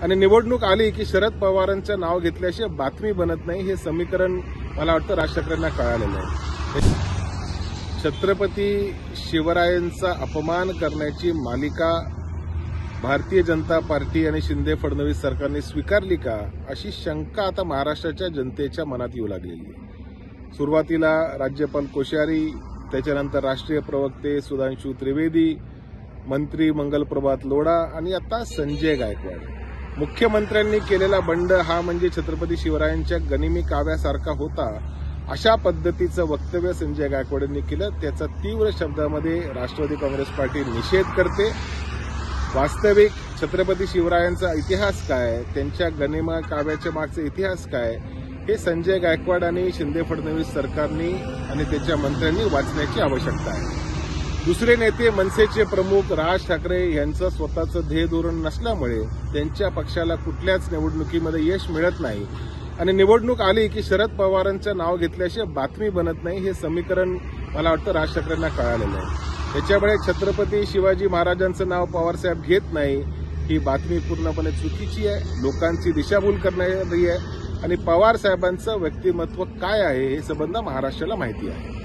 आणि निवडणूक आली की शरद पवारांचं नाव घेतल्याशिवाय बातमी बनत नाही हे समीकरण मला वाटतं राज ठाकरेंना कळालेलं आहे। छत्रपती शिवरायांचा अपमान करण्याची मालिका भारतीय जनता पार्टी आणि शिंदे फडणवीस सरकारने स्वीकारली का अशी शंका आता महाराष्ट्राच्या जनतेच्या मनात येऊ लागलेली आहे। सुरुवातीला राज्यपाल कोश्यारी, त्याच्यानंतर राष्ट्रीय प्रवक्ते सुधांशू त्रिवेदी, मंत्री मंगलप्रभात लोढा आणि आता संजय गायकवाड। मुख्यमंत्र्यांनी केलेला बंड हा म्हणजे छत्रपती शिवरायांच्या गनिमी काव्यासारखा होता अशा पद्धतीचं वक्तव्य संजय गायकवाड यांनी केलं। त्याचा तीव्र शब्दामध्ये राष्ट्रवादी काँग्रेस पार्टी निषेध करते। वास्तविक छत्रपती शिवरायांचा इतिहास काय, त्यांच्या गनिमा काव्याच्या मागचा इतिहास काय, हे संजय गायकवाड आणि शिंदे फडणवीस सरकारनी आणि त्याच्या मंत्र्यांनी वाचण्याची आवश्यकता आहे। दुसरे नेते मनसेचे प्रमुख राज ठाकरे यांचं स्वतःचं ध्येय धोरण नसल्यामुळे त्यांच्या पक्षाला कुठल्याच निवडणुकीमध्ये यश मिळत नाही आणि निवडणूक आली की शरद पवारांचं नाव घेतल्याशिवाय बातमी बनत नाही हे समीकरण मला वाटतं राज ठाकरेंना कळालेलं आहे। त्याच्यामुळे छत्रपती शिवाजी महाराजांचं नाव पवारसाहेब घेत नाही ही बातमी पूर्णपणे चुकीची आहे, लोकांची दिशाभूल करणारी आहे आणि पवार साहेबांचं व्यक्तिमत्व काय आहे हे संबंध महाराष्ट्राला माहिती आहे।